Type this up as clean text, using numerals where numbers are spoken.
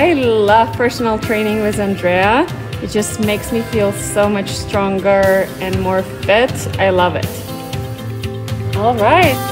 I love personal training with Andrea. It just makes me feel so much stronger and more fit. I love it. All right.